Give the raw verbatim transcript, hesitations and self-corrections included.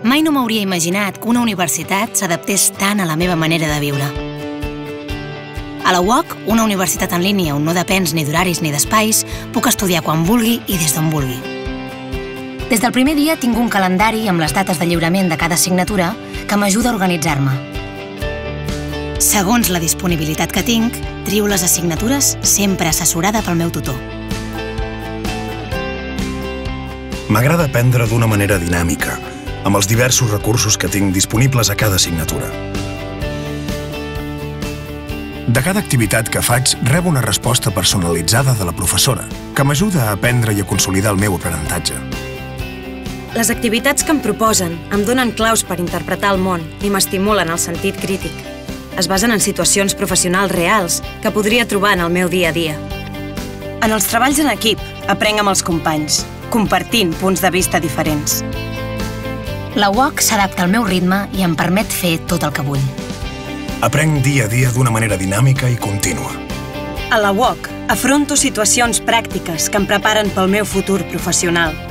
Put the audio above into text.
Mai no m'hauria imaginat que una universitat s'adaptés tant a la meva manera de viure. A la U O C, una universitat en línia on no depens ni d'horaris ni d'espais, puc estudiar quan vulgui i des d'on vulgui. Des del primer dia tinc un calendari amb les dates de lliurament de cada assignatura que m'ajuda a organitzar-me. Segons la disponibilitat que tinc, trio les assignatures sempre assessorada pel meu tutor. M'agrada aprendre d'una manera dinàmica, amb els diversos recursos que tinc disponibles a cada assignatura. De cada activitat que faig, rebo una resposta personalitzada de la professora, que m'ajuda a aprendre i a consolidar el meu aprenentatge. Les activitats que em proposen em donen claus per interpretar el món i m'estimulen el sentit crític. Es basen en situacions professionals reals que podria trobar en el meu dia a dia. En els treballs en equip, aprenc amb els companys, compartint punts de vista diferents. La U O C s'adapta al meu ritme i em permet fer tot el que vull. Aprenc dia a dia d'una manera dinàmica i contínua. A la U O C afronto situacions pràctiques que em preparen pel meu futur professional.